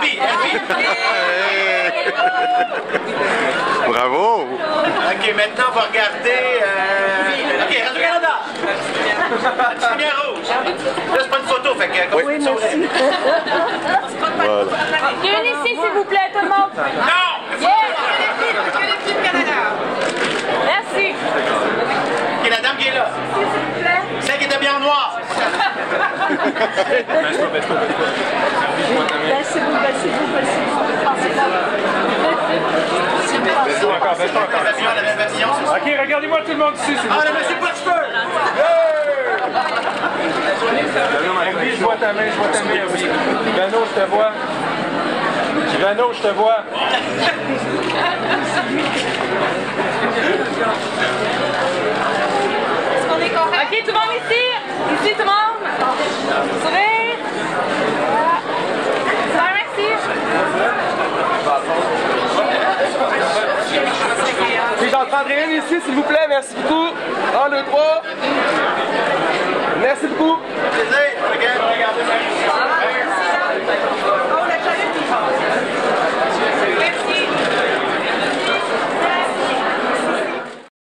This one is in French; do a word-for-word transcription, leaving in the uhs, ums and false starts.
Elfie, Elfie. Bravo! Ok, maintenant on va regarder. Euh... Ok, Radio-Canada. La petite lumière rouge. Là, c'est pas une photo, fait que. Oui, merci. Voilà. Une ici, s'il vous plaît, tout le monde. Non! Yeah! Que les films Canada. Merci. Ok, la dame qui est là. S'il vous plaît. Celle qui était bien en noir. Baisse-toi, baisse-toi, baisse-toi. Baissez-vous, baissez-vous, baissez-vous. Baisse-toi encore, baisse-toi encore. La même papillon, c'est ça. Ok, regardez-moi tout le monde ici. Ah, le monsieur pas de cheveux! Elvie, je vois ta main, je vois ta main, Elvie. Ivano, je te vois. Ivano, je te vois. Est-ce qu'on est correct? Ok, tout le monde ici. Ici, tout le monde. Sourire. Voilà. Super, merci. Puis j'en prendrai une ici, s'il vous plaît. Merci beaucoup. Un, deux, trois. Merci beaucoup.